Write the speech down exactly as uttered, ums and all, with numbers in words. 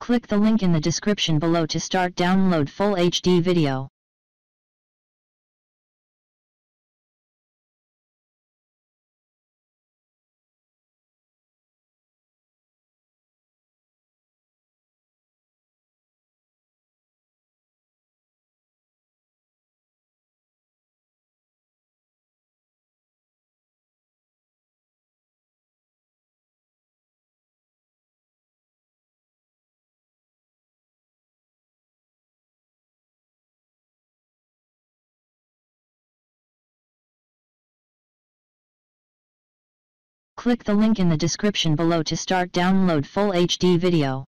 Click the link in the description below to start download full H D video. Click the link in the description below to start download full H D video.